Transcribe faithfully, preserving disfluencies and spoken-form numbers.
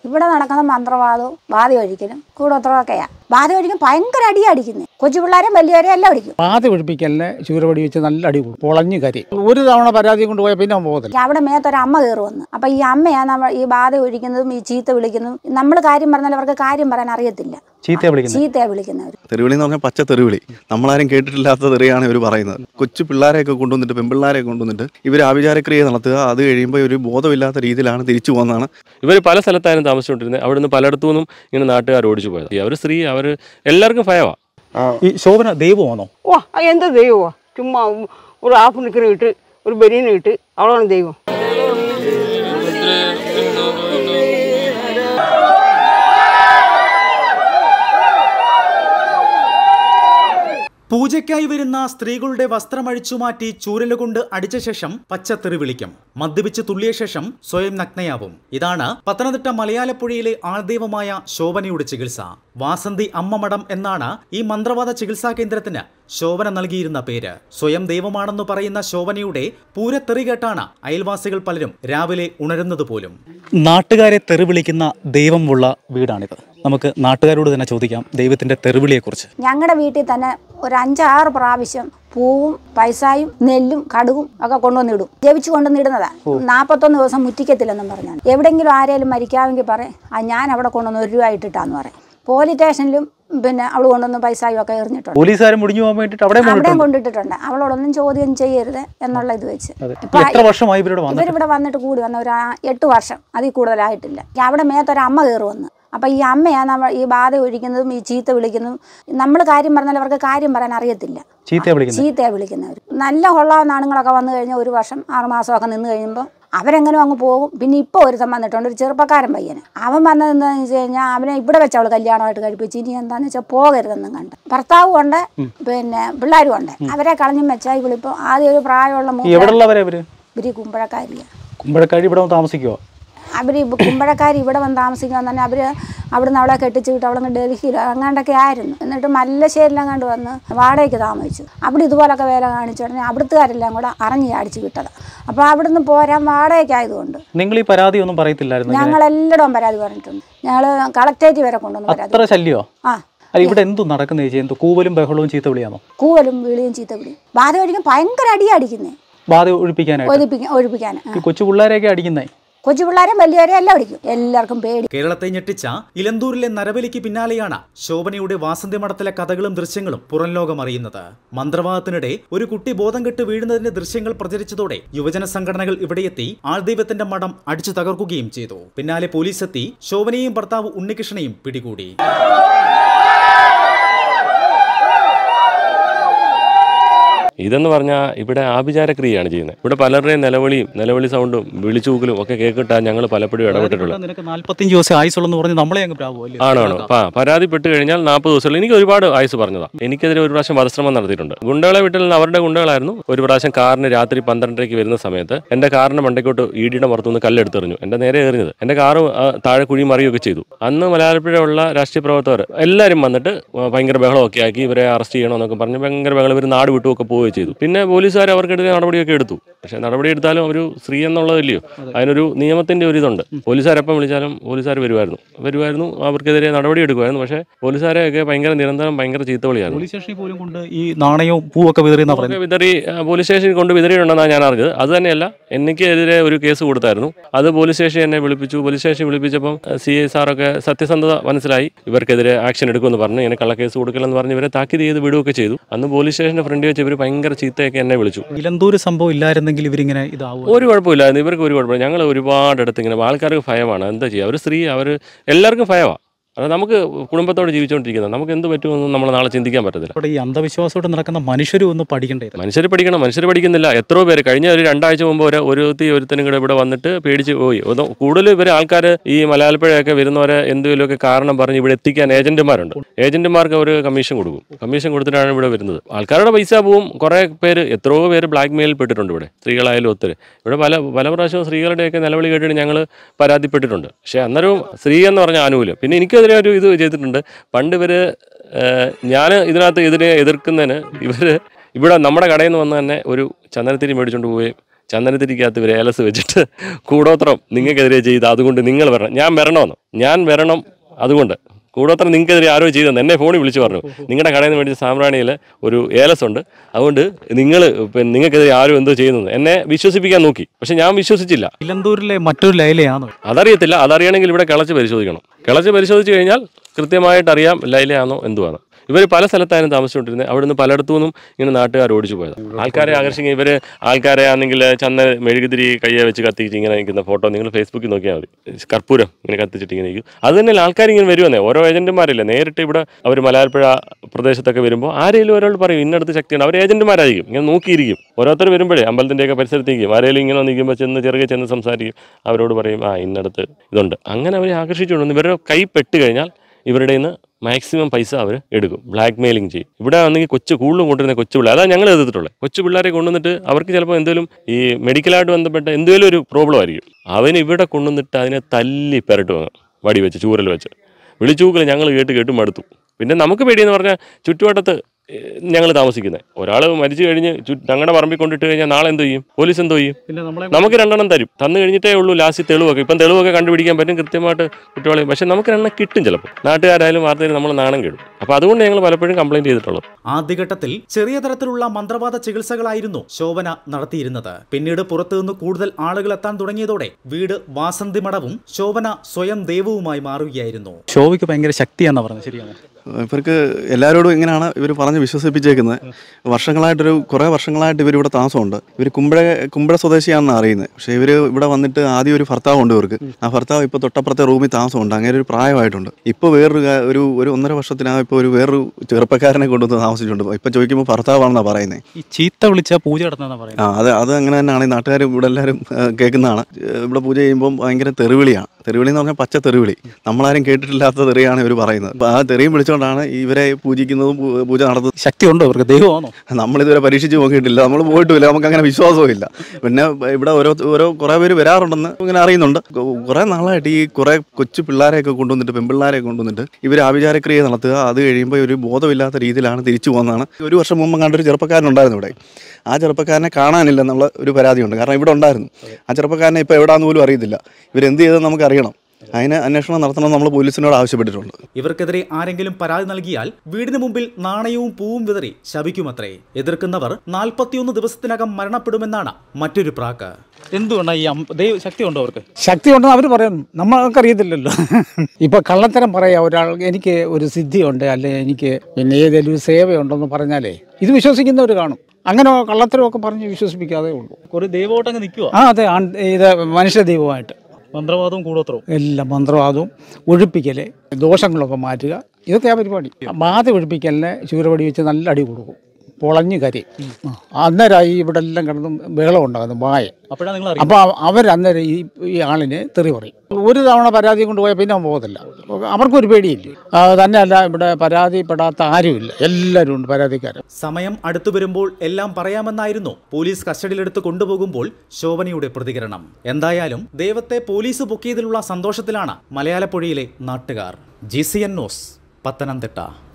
ഇവിടെ നടക്കുന്ന മന്ത്രവാദവും ബാധ ഒഴിക്കലും കൂടോത്രമൊക്കെയാണ്. ബാധ ഒഴിക്കും ഭയങ്കര അടി അടിക്കുന്നത്. കൊച്ചു പിള്ളേരും വലിയവരെയും എല്ലാം അടിക്കും. ബാധ ഒഴിപ്പിക്കലിന് ചൂരപടി വെച്ച് നല്ല അടി കൂടും. പൊളഞ്ഞു കരി ഒരു തവണ പരാതി കൊണ്ടുപോയാൽ പിന്നെ പോകത്തില്ല. അവിടെ മേത്തൊരു അമ്മ കയറി വന്നു. അപ്പൊ ഈ അമ്മയാണ് നമ്മൾ ഈ ബാധ ഒഴിക്കുന്നതും ഈ ചീത്ത വിളിക്കുന്നതും. നമ്മൾ കാര്യം പറഞ്ഞാൽ അവർക്ക് കാര്യം പറയാൻ അറിയത്തില്ല. ചീത്തയെ വിളിക്കുന്നവർ തെറിവിളി എന്ന് പറഞ്ഞാൽ പച്ച തെറിവിളി. നമ്മളാരും കേട്ടിട്ടില്ലാത്ത തെറിയാണ് ഇവർ പറയുന്നത്. കൊച്ചു പിള്ളേരെയൊക്കെ കൊണ്ടുവന്നിട്ട് പെൺപിള്ളേരെ കൊണ്ടുവന്നിട്ട് ഇവർ ആഭിചാരക്രിയ നടത്തുക. അത് കഴിയുമ്പോൾ ഒരു ബോധമില്ലാത്ത രീതിയിലാണ് തിരിച്ചു പോകുന്നതാണ്. ഇവർ പല സ്ഥലത്തായിരുന്നു താമസിച്ചുകൊണ്ടിരുന്നത്. അവിടുന്ന് പലയിടത്തു നിന്നും ഇങ്ങനെ നാട്ടുകാർ ഓടിച്ചു പോയത്. അവർ സ്ത്രീ അവർ എല്ലാവർക്കും ഭയവാ. ഈ ശോഭന ദൈവമാണോ? ഓ എന്താ ദൈവമാ? ചുമ്മാ ഒരു ആഫ് നിൽക്കുന്ന ഇട്ട് ഒരു ബനിയന് ഇട്ട് അവളാണ് ദൈവം. പൂജയ്ക്കായി വരുന്ന സ്ത്രീകളുടെ വസ്ത്രം അഴിച്ചുമാറ്റി ചൂരലുകൊണ്ട് അടിച്ച ശേഷം പച്ചത്തെറി വിളിക്കും. മദ്യപിച്ച് തുള്ളിയ ശേഷം സ്വയം നഗ്നയാവും. ഇതാണ് പത്തനംതിട്ട മലയാലപ്പുഴയിലെ ആൾദൈവമായ ശോഭനയുടെ ചികിത്സ. വാസന്തി അമ്മമഠം എന്നാണ് ഈ മന്ത്രവാദ ചികിത്സാ കേന്ദ്രത്തിന് ശോഭന നൽകിയിരുന്ന പേര്. സ്വയം ദൈവമാണെന്ന് പറയുന്ന ശോഭനയുടെ പൂരത്തെറി കേട്ടാണ് അയൽവാസികൾ പലരും രാവിലെ ഉണരുന്നത് പോലും. നാട്ടുകാരെ തെറി വിളിക്കുന്ന ദൈവമുള്ള വീടാണിത്. നമുക്ക് നാട്ടുകാരോട് തന്നെ ചോദിക്കാം ദൈവത്തിന്റെ തെറിവിളിയെക്കുറിച്ച്. ഞങ്ങളുടെ വീട്ടിൽ തന്നെ ഒരു അഞ്ചാറ് പ്രാവശ്യം പൂവും പൈസായും നെല്ലും കടുകും ഒക്കെ കൊണ്ടുവന്നിടും. ജപിച്ചു കൊണ്ടുവന്നിടുന്നതാ. നാൽപ്പത്തൊന്ന് ദിവസം മുറ്റിക്കത്തില്ലെന്നും പറഞ്ഞാണ്. എവിടെയെങ്കിലും ആരെങ്കിലും മരിക്കാമെങ്കിൽ പറയും ആ ഞാൻ അവിടെ കൊണ്ടുവന്ന് ഒരു രൂപ ഇട്ടിട്ടാന്ന് പറയും. പോലീസ് സ്റ്റേഷനിലും പിന്നെ അവൾ കൊണ്ടുവന്ന് പൈസായും ഒക്കെ എറിഞ്ഞിട്ടുണ്ട്. പോലീസുകാരും മുടിഞ്ഞു പോകാൻ വേണ്ടിയിട്ട് അവിടെയും കൊണ്ടിട്ടിട്ടുണ്ട്. അവളോടൊന്നും ചോദ്യം ചെയ്യരുത് എന്നുള്ള ഇത് വെച്ച്. ഇവരിവിടെ വന്നിട്ട് കൂടി വന്ന ഒരു എട്ട് വർഷം അതിൽ കൂടുതലായിട്ടില്ല. അവിടെ മേത്തൊരു അമ്മ കയറി വന്ന്. അപ്പം ഈ അമ്മയാണ് നമ്മൾ ഈ ബാധ ഒഴിക്കുന്നതും ഈ ചീത്ത വിളിക്കുന്നതും. നമ്മൾ കാര്യം പറഞ്ഞാൽ അവർക്ക് കാര്യം പറയാൻ അറിയത്തില്ല. ചീത്തയെ വിളിക്കുന്നവർ. നല്ല കൊള്ളാവുന്ന ആണുങ്ങളൊക്കെ വന്നു കഴിഞ്ഞാൽ ഒരു വർഷം ആറുമാസമൊക്കെ നിന്ന് കഴിയുമ്പോൾ അവരെങ്ങനെ അങ്ങ് പോകും. പിന്നെ ഇപ്പോൾ ഒരുത്തം വന്നിട്ടുണ്ട്, ഒരു ചെറുപ്പക്കാരൻ പയ്യന്. അവൻ വന്നത് എന്താണെന്ന് വെച്ച് കഴിഞ്ഞാൽ അവനെ ഇവിടെ വെച്ച് അവൾ കല്യാണമായിട്ട് കഴിപ്പിച്ച് ഇനി എന്താണെന്ന് വെച്ചാൽ പോകരുതെന്നും കണ്ട്. ഭർത്താവും ഉണ്ട് പിന്നെ പിള്ളേരും ഉണ്ട്. അവരെ കളഞ്ഞും വെച്ചാൽ ഇവളിപ്പോൾ ആദ്യം ഒരു പ്രായമുള്ള ഇവര് കുമ്പഴക്കാരിയാണ്. കുമ്പഴക്കാരി ഇവിടെ താമസിക്കുമോ? അവർ കുമ്പഴക്കാർ ഇവിടെ വന്ന് താമസിക്കാൻ തന്നെ അവർ അവിടുന്ന് അവളെ കെട്ടിച്ച് വിട്ട് അവളങ്ങ് ഡൽഹിയിൽ അങ്ങാണ്ടൊക്കെ ആയിരുന്നു. എന്നിട്ട് മല്ലശ്ശേരിയിലെങ്ങാണ്ട് വന്ന് വാടകയ്ക്ക് താമസിച്ചു. അവിടെ ഇതുപോലൊക്കെ വേല കാണിച്ചുടനെ അവിടുത്തുകാരെല്ലാം കൂടെ അറിഞ്ഞ് അടിച്ചു വിട്ടത്. അപ്പോൾ അവിടുന്ന് പോരാൻ വാടകയ്ക്കായതുകൊണ്ട് നിങ്ങൾ ഈ പരാതി ഒന്നും പറയത്തില്ലായിരുന്നു? ഞങ്ങൾ എല്ലായിടവും പരാതി പറഞ്ഞിട്ടുണ്ട്. ഞങ്ങൾ കളക്ടറേറ്റ് വരെ കൊണ്ടുവന്ന് പരാതി. ശല്യോ? ആ ഇവിടെ എന്തു നടക്കുന്നത്? കൂവലും ബഹളവും ചീത്ത വിളിയാണോ? കൂവലും വിളിയും ചീത്ത വിളിയും. ബാധ ഒഴിക്കും ഭയങ്കര അടിയാണ് അടിക്കുന്നത്. ബാധ ഒഴിപ്പിക്കാനായിട്ട് ഒഴിപ്പിക്കാൻ കൊച്ചു പിള്ളേരെയൊക്കെ അടിക്കുന്നേ. കൊച്ചു പിള്ളേരെ വലിയവരെ എല്ലാം അടിക്കും. എല്ലാവർക്കും പേടി. കേരളത്തെ ഞെട്ടിച്ച ഇലന്തൂരിലെ നരബലിക്ക് പിന്നാലെയാണ് ശോഭനയുടെ വാസന്തി മഠത്തിലെ കഥകളും ദൃശ്യങ്ങളും പുറം ലോകം അറിയുന്നത്. മന്ത്രവാദത്തിനിടെ ഒരു കുട്ടി ബോധം കെട്ട് വീഴുന്നതിന്റെ ദൃശ്യങ്ങൾ പ്രചരിച്ചതോടെ യുവജന സംഘടനകൾ ഇവിടെയെത്തി ആൾദൈവത്തിന്റെ മഠം അടിച്ചു തകർക്കുകയും ചെയ്തു. പിന്നാലെ പോലീസ് എത്തി ശോഭനയെയും ഭർത്താവ് ഉണ്ണികൃഷ്ണനെയും പിടികൂടി. ഇതെന്ന് പറഞ്ഞാൽ ഇവിടെ ആഭിചാരക്രിയയാണ് ചെയ്യുന്നത്. ഇവിടെ പലരുടെയും നിലവിളിയും നിലവിളി സൗണ്ടും വിളിച്ചൂക്കലും ഒക്കെ കേൾക്കിട്ടാണ് ഞങ്ങൾ പലപ്പോഴും ഇടപെട്ടിട്ടുള്ളത്. ആണോ ആണോ ആ പരാതിപ്പെട്ട് കഴിഞ്ഞാൽ നാൽപ്പത് ദിവസത്തിൽ എനിക്ക് ഒരുപാട് ആയുസ് പറഞ്ഞതാണ്. എനിക്കെതിരെ ഒരു പ്രാവശ്യം വധശ്രമം നടത്തിയിട്ടുണ്ട്. ഗുണ്ടകളെ വീട്ടിൽ നിന്ന് അവരുടെ ഗുണ്ടകളായിരുന്നു. ഒരു പ്രാവശ്യം കാറിന് രാത്രി പന്ത്രണ്ടരയ്ക്ക് വരുന്ന സമയത്ത് എൻ്റെ കാറിന് മണ്ടയ്ക്കോട്ട് ഈടിയുടെ പുറത്തുനിന്ന് കല്ലെടുത്തെറിഞ്ഞു. എൻ്റെ നേരെ എറിഞ്ഞത്. എൻ്റെ കാറ് താഴെ കുഴി മറിയുകയൊക്കെ ചെയ്തു. അന്ന് മലയാളപ്പുഴയുള്ള രാഷ്ട്രീയ പ്രവർത്തകർ എല്ലാവരും വന്നിട്ട് ഭയങ്കര ബഹളമൊക്കെ ആക്കി ഇവരെ അറസ്റ്റ് ചെയ്യണമെന്നൊക്കെ പറഞ്ഞ് ഭയങ്കര ബഹളം. ഇവർ നാട് വിട്ടുമൊക്കെ പോവുകയും ചെയ്തു. പിന്നെ പോലീസുകാർ അവർക്കെതിരെ നടപടിയൊക്കെ എടുത്തു. പക്ഷെ നടപടി എടുത്താലും ഒരു സ്ത്രീ എന്നുള്ളതല്ലയോ, അതിനൊരു നിയമത്തിന്റെ ഒരു ഇതുണ്ട്. പോലീസുകാരെപ്പം വിളിച്ചാലും പോലീസുകാർ വരുമായിരുന്നു വരുമായിരുന്നു അവർക്കെതിരെ നടപടി എടുക്കുമായിരുന്നു. പക്ഷേ പോലീസുകാരെയൊക്കെ ഭയങ്കര നിരന്തരം ഭയങ്കര ചീത്തവിളിയായിരുന്നു. പോലീസ് സ്റ്റേഷനിൽ പോലും കൊണ്ട് ഈ നാണയവും പൂവൊക്കെ വിതറി വിതറി പോലീസ് സ്റ്റേഷനിൽ കൊണ്ട് വിതറിയിട്ടുണ്ടെന്നാണ് ഞാൻ അറിഞ്ഞത്. അത് തന്നെയല്ല, എനിക്കെതിരെ ഒരു കേസ് കൊടുത്തായിരുന്നു. അത് പോലീസ് സ്റ്റേഷൻ എന്നെ വിളിപ്പിച്ചു. പോലീസ് സ്റ്റേഷൻ വിളിപ്പിച്ചപ്പം സി ഐ സാറൊക്കെ സത്യസന്ധത മനസ്സിലായി. ഇവർക്കെതിരെ ആക്ഷൻ എടുക്കുമെന്ന് പറഞ്ഞ് ഇങ്ങനെ കള്ളക്കേസ് കൊടുക്കില്ലെന്ന് പറഞ്ഞ് ഇവരെ താക്കീത് ചെയ്ത് വിടുകയൊക്കെ ചെയ്തു. അന്ന് പോലീസ് സ്റ്റേഷന്റെ ഫ്രണ്ട് വെച്ച് ഇവർ ഭയങ്കര ചീത്തയൊക്കെ എന്നെ വിളിച്ചു. ഇലന്തൂർ സംഭവം ഇല്ലായിരുന്നെങ്കിൽ ഇവരിങ്ങനെ ഇതാവും. ഒരു കുഴപ്പമില്ലായിരുന്നു. ഇവർക്ക് ഒരു കുഴപ്പമില്ല. ഞങ്ങൾ ഒരുപാടിടത്ത് ഇങ്ങനെ ആൾക്കാർക്ക് ഭയമാണ്. എന്താ ചെയ്യുക, അവർ സ്ത്രീ അവർ എല്ലാവർക്കും ഭയമാണ്. അത് നമുക്ക് കുടുംബത്തോട് ജീവിച്ചുകൊണ്ടിരിക്കുന്നത് നമുക്ക് എന്ത് പറ്റുമെന്നും നമ്മൾ നാളെ ചിന്തിക്കാൻ പറ്റത്തില്ല. ഈ അന്ധവിശ്വാസത്തോട് നടക്കുന്ന മനുഷ്യരും ഒന്ന് പഠിക്കണ്ടേ? മനുഷ്യർ പഠിക്കണം. മനുഷ്യർ പഠിക്കുന്നില്ല. എത്രയോ പേര് കഴിഞ്ഞ ഒരു രണ്ടാഴ്ച മുമ്പ് ഒരു ഒരുത്തി ഒരുത്തനും കൂടെ ഇവിടെ വന്നിട്ട് പേടിച്ച് പോയി. കൂടുതൽ ഇവർ ആൾക്കാർ ഈ മലയാളപ്പുഴയൊക്കെ വരുന്നവരെ എന്തെങ്കിലുമൊക്കെ കാരണം പറഞ്ഞ് ഇവിടെ എത്തിക്കാൻ ഏജന്റുമാരുണ്ട്. ഏജന്റുമാർക്ക് അവർ കമ്മീഷൻ കൊടുക്കും. കമ്മീഷൻ കൊടുത്തിട്ടാണ് ഇവിടെ വരുന്നത്. ആൾക്കാരുടെ പൈസ പോവും. കുറേ പേര് എത്രയോ പേര് ബ്ലാക്ക് മെയിൽ പെട്ടിട്ടുണ്ട്. ഇവിടെ സ്ത്രീകളായാലും ഒത്തിരി ഇവിടെ പല പല പ്രാവശ്യവും സ്ത്രീകളുടെയൊക്കെ നിലവിളി കേട്ടിട്ട് ഞങ്ങൾ പരാതിപ്പെട്ടിട്ടുണ്ട്. പക്ഷേ അന്നേരവും സ്ത്രീ എന്ന് പറഞ്ഞ ആനുകൂല്യം. പിന്നെ എനിക്ക് ഇതിനെ ഒരു ഇത് ചെയ്തിട്ടുണ്ട്. പണ്ട് ഇവർ ഞാൻ ഇതിനകത്ത് ഇതിനെ എതിർക്കുന്നതിന് ഇവർ ഇവിടെ നമ്മുടെ കടയിൽ നിന്ന് വന്ന് തന്നെ ഒരു ചന്ദനത്തിരി മേടിച്ചുകൊണ്ട് പോവുകയും ചന്ദനത്തിരിക്കകത്ത് ഇവർ ഏലസ് വെച്ചിട്ട് കൂടോത്രം നിങ്ങൾക്കെതിരെ ചെയ്ത് അതുകൊണ്ട് നിങ്ങൾ വരണം, ഞാൻ വരണമെന്ന്, ഞാൻ വരണം അതുകൊണ്ട് കൂടോത്രം നിങ്ങൾക്കെതിരെ ആരോ ചെയ്തെന്ന് എന്നെ ഫോണിൽ വിളിച്ച് പറഞ്ഞു. നിങ്ങളുടെ കടയിൽ നിന്ന് മേടിച്ച സാമ്പ്രാണിയിൽ ഒരു ഏലസ് ഉണ്ട്, അതുകൊണ്ട് നിങ്ങൾ പിന്നെ നിങ്ങൾക്കെതിരെ ആരോ എന്തോ ചെയ്യുന്നത് എന്നെ വിശ്വസിപ്പിക്കാൻ നോക്കി. പക്ഷെ ഞാൻ വിശ്വസിച്ചില്ല. ഇലന്തൂരിലെ മറ്റൊരു ലൈലയാണോ? അതറിയത്തില്ല. അതറിയണമെങ്കിൽ ഇവിടെ കിളച്ച് പരിശോധിക്കണം. കിളച്ച് പരിശോധിച്ച് കഴിഞ്ഞാൽ കൃത്യമായിട്ട് അറിയാം ലൈലയാണോ എന്തുവാണ്. ഇവർ പല സ്ഥലത്തായിരുന്നു താമസിച്ചുകൊണ്ടിരുന്നത്. അവിടെ നിന്ന് പലയിടത്തു നിന്നും ഇങ്ങനെ നാട്ടുകാർ ഓടിച്ചു പോയത്. ആൾക്കാരെ ആകർഷിക്കുക. ഇവർ ആൾക്കാരെ ആണെങ്കിൽ ചന്ദന മെഴുകുതിരി കയ്യെ വെച്ച് കത്തിച്ച് ഇങ്ങനെ നിൽക്കുന്ന ഫോട്ടോ നിങ്ങൾ ഫേസ്ബുക്കിൽ നോക്കിയാൽ മതി. കർപ്പൂരം ഇങ്ങനെ കത്തിച്ചിട്ട് ഇങ്ങനെ നിൽക്കും. അത് തന്നെ ആൾക്കാർ ഇങ്ങനെ വരുമെന്നേ. ഓരോ ഏജന്റുമാരില്ല, നേരിട്ട് ഇവിടെ അവർ മലയാളപ്പുഴ പ്രദേശത്തൊക്കെ വരുമ്പോൾ ആരെങ്കിലും ഒരാൾ പറയും ഇന്നടുത്ത് ശക്തിയുണ്ട്. അവർ ഏജന്റുമാരായിരിക്കും, ഇങ്ങനെ നോക്കിയിരിക്കും. ഓരോരുത്തർ വരുമ്പോഴേ അമ്പലത്തിൻ്റെയൊക്കെ പരിസരത്തേക്കും ആരെങ്കിലും ഇങ്ങനെ നിൽക്കുമ്പോൾ ചെന്ന് ചെറുകെ ചെന്ന് സംസാരിക്കും. അവരോട് പറയും ആ ഇന്നടുത്ത് ഇതുണ്ട്. അങ്ങനെ അവരെ ആകർഷിച്ചുകൊണ്ട് ഇവരുടെ കൈ പെട്ട് കഴിഞ്ഞാൽ ഇവരുടെ നിന്ന് മാക്സിമം പൈസ അവർ എടുക്കും, ബ്ലാക്ക് മെയിലിംഗ് ചെയ്യും. ഇവിടെ വന്നെങ്കിൽ കൊച്ചു കൂടുതലും കൊണ്ടുവരുന്ന കൊച്ചു പിള്ളേർ, അതാണ് ഞങ്ങൾ എതിർത്തിട്ടുള്ളത്. കൊച്ചു പിള്ളേരെ കൊണ്ടുവന്നിട്ട് അവർക്ക് ചിലപ്പോൾ എന്തെങ്കിലും ഈ മെഡിക്കലായിട്ട് ബന്ധപ്പെട്ട എന്തെങ്കിലും ഒരു പ്രോബ്ലം ആയിരിക്കും. അവന് ഇവിടെ കൊണ്ടുവന്നിട്ട് അതിനെ തല്ലി പെരട്ട് വാങ്ങും, വടി വെച്ച് ചൂരൽ വെച്ച് വിളിച്ചൂക്കൽ ഞങ്ങൾ കേട്ട് കേട്ട് മടുത്തു. പിന്നെ നമുക്ക് പേടിയെന്ന് പറഞ്ഞാൽ ചുറ്റുവട്ടത്ത് ഞങ്ങൾ താമസിക്കുന്നത്. ഒരാൾ മരിച്ചു കഴിഞ്ഞ് ഞങ്ങളുടെ പറമ്പിൽ കൊണ്ടിട്ട് കഴിഞ്ഞാൽ നാളെ എന്തോ ചെയ്യും? പോലീസ് എന്തോ ചെയ്യും? നമുക്ക് രണ്ടെണ്ണം തരും, തന്നു കഴിഞ്ഞിട്ടേ ഉള്ളൂ ലാസ്റ്റ് തെളിവൊക്കെ. ഇപ്പം തെളിവൊക്കെ കണ്ടുപിടിക്കാൻ പറ്റും കൃത്യമായിട്ട് കുറ്റവാളി. പക്ഷെ നമുക്ക് രണ്ടെണ്ണം കിട്ടും ചിലപ്പോൾ. നാട്ടുകാരായാലും വാർത്തയിൽ നമ്മൾ നാണം കേടും. അപ്പോൾ അതുകൊണ്ട് ഞങ്ങൾ പലപ്പോഴും കംപ്ലൈന്റ് ചെയ്തിട്ടുള്ളത്. ആദ്യഘട്ടത്തിൽ ചെറിയ തരത്തിലുള്ള മന്ത്രവാദ ചികിത്സകളായിരുന്നു ശോഭന നടത്തിയിരുന്നത്. പിന്നീട് പുറത്തുനിന്ന് കൂടുതൽ ആളുകൾ എത്താൻ തുടങ്ങിയതോടെ വീട് വാസന്തി മഠവും ശോഭന സ്വയം ദൈവവുമായി മാറുകയായിരുന്നു. ശോഭയ്ക്ക് ഭയങ്കര ശക്തിയാണെന്ന് പറഞ്ഞത് ശരിയാണ്. ഇവർക്ക് എല്ലാവരോടും ഇങ്ങനെയാണ് ഇവർ പറഞ്ഞ് വിശ്വസിപ്പിച്ചേക്കുന്നത്. വർഷങ്ങളായിട്ടൊരു കുറേ വർഷങ്ങളായിട്ട് ഇവർ ഇവിടെ താമസമുണ്ട്. ഇവർ കുമ്പഴ കുമ്പഴ സ്വദേശിയാണെന്ന് അറിയുന്നത്. പക്ഷേ ഇവർ ഇവിടെ വന്നിട്ട് ആദ്യം ഒരു ഭർത്താവുണ്ട് ഇവർക്ക്. ആ ഭർത്താവ് ഇപ്പോൾ തൊട്ടപ്പുറത്തെ റൂമിൽ താമസമുണ്ട്. അങ്ങനെ ഒരു പ്രായമായിട്ടുണ്ട്. ഇപ്പോൾ വേറൊരു ഒരു ഒരു ഒന്നര വർഷത്തിനകം ഇപ്പോൾ ഒരു വേറൊരു ചെറുപ്പക്കാരനെ കൊണ്ടുവന്ന് താമസിച്ചിട്ടുണ്ട്. ഇപ്പോൾ ചോദിക്കുമ്പോൾ ഭർത്താവാണെന്നാണ് പറയുന്നത്. ഈ ചീത്ത വിളിച്ച പൂജ നടത്തുന്ന പറയുന്നത്. ആ അത് അത് അങ്ങനെ തന്നെയാണ്. ഈ നാട്ടുകാർ ഇവിടെ എല്ലാവരും കേൾക്കുന്നതാണ്. ഇവിടെ പൂജ ചെയ്യുമ്പോൾ ഭയങ്കര തെറിവിളിയാണ്. തെറിവിളി എന്ന് പറഞ്ഞാൽ പച്ച തെറിവിളി. നമ്മളാരും കേട്ടിട്ടില്ലാത്ത തെറിയാണ് ഇവർ പറയുന്നത്. അപ്പോൾ ആ തെറിയും വിളിച്ചുകൊണ്ടാണ് ഇവരെ പൂജിക്കുന്നതും പൂജ നടത്തുന്നത്. ശക്തി ഉണ്ടോ ഇവർക്ക്? ദൈവമാണോ? നമ്മളിതുവരെ പരീക്ഷിച്ച് നോക്കിയിട്ടില്ല, നമ്മൾ പോയിട്ടുമില്ല, നമുക്ക് അങ്ങനെ വിശ്വാസവും ഇല്ല. പിന്നെ ഇവിടെ ഓരോ ഓരോ കുറേ പേര് വരാറുണ്ടെന്ന് ഇങ്ങനെ അറിയുന്നുണ്ട്. കുറേ നാളായിട്ട് ഈ കുറേ കൊച്ചു പിള്ളേരെയൊക്കെ കൊണ്ടുവന്നിട്ട് പെൺപിള്ളേരെയൊക്കെ കൊണ്ടുവന്നിട്ട് ഇവർ ആഭിചാരക്രിയ നടത്തുക. അത് കഴിയുമ്പോൾ ഒരു ബോധമില്ലാത്ത രീതിയിലാണ് തിരിച്ചു പോകുന്നതാണ്. ഒരു വർഷം മുമ്പ് കണ്ടൊരു ചെറുപ്പക്കാരനുണ്ടായിരുന്നു ഇവിടെ. ആ ചെറുപ്പക്കാരനെ കാണാനില്ലെന്നുള്ള ഒരു പരാതിയുണ്ട്. കാരണം ഇവിടെ ഉണ്ടായിരുന്നു. ആ ചെറുപ്പക്കാരനെ ഇപ്പോൾ എവിടെയാണെന്ന് പോലും അറിയത്തില്ല. ഇവരെന്ത് ചെയ്തെന്ന് നമുക്ക് അറിയണം. അതിന് അന്വേഷണം നടത്തണം നമ്മൾ പോലീസിനോട് ആവശ്യപ്പെട്ടിട്ടുണ്ട്. ഇവർക്കെതിരെ ആരെങ്കിലും പരാതി നൽകിയാൽ വീടിന് മുമ്പിൽ നാണയവും പൂവും വിതറി ശപിക്കുമത്രേ. എതിർക്കുന്നവർ നാൽപ്പത്തിയൊന്ന് ദിവസത്തിനകം മരണപ്പെടുമെന്നാണ് മറ്റൊരു പ്രാക്ക്. എന്തുകൊണ്ടാണ് ഈ ദൈവ ശക്തി ഉണ്ടോ അവർക്ക്? ശക്തി ഉണ്ടെന്ന് അവർ പറയുന്നു, നമ്മൾക്കറിയത്തില്ലല്ലോ. ഇപ്പൊ കള്ളത്തരം പറയാ ഒരാൾ എനിക്ക് ഒരു സിദ്ധിയുണ്ട്, അല്ലെ എനിക്ക് പിന്നെ ഏതെങ്കിലും ഒരു സേവയുണ്ടെന്ന് പറഞ്ഞാലേ ഇത് വിശ്വസിക്കുന്നവർ കാണും. അങ്ങനെ കള്ളത്തരമൊക്കെ പറഞ്ഞ് വിശ്വസിപ്പിക്കാതെ ഉള്ളൂ. ഒരു ദൈവമായിട്ടങ്ങ് നിൽക്കുക. ആ അതെ, ഇത് മനുഷ്യ ദൈവമായിട്ട് മന്ത്രവാദവും കൂടോത്രവും എല്ലാം. മന്ത്രവാദവും ഒഴിപ്പിക്കല്, ദോഷങ്ങളൊക്കെ മാറ്റുക, ഇതൊക്കെയാ പരിപാടി. ബാധ ഒഴിപ്പിക്കലിന് ചൂരവടി വെച്ച് നല്ല അടി കൊടുക്കും, പൊളഞ്ഞ് കരി. അന്നേരമായി ഇവിടെ എല്ലാം കിടന്ന് ബഹളം ഉണ്ടാകുന്നു വായ. അപ്പോൾ അവരന്നേരം ഈ ഈ ആളിന് തെറി പറയും. ഒരു തവണ പരാതി കൊണ്ടുപോയാൽ പിന്നെ പോകത്തില്ല. അവർക്കൊരു പേടിയില്ല. തന്നെയല്ല ഇവിടെ പരാതിപ്പെടാത്ത ആരുമില്ല, എല്ലാവരും ഉണ്ട് പരാതിക്കാരൻ. സമയം അടുത്തു വരുമ്പോൾ എല്ലാം പറയാമെന്നായിരുന്നു പോലീസ് കസ്റ്റഡിയിലെടുത്ത് കൊണ്ടുപോകുമ്പോൾ ശോഭനയുടെ പ്രതികരണം. എന്തായാലും ദൈവത്തെ പോലീസ് പൊക്കിയതിലുള്ള സന്തോഷത്തിലാണ് മലയാളപ്പുഴയിലെ നാട്ടുകാർ. G C N news, Pathanamthitta.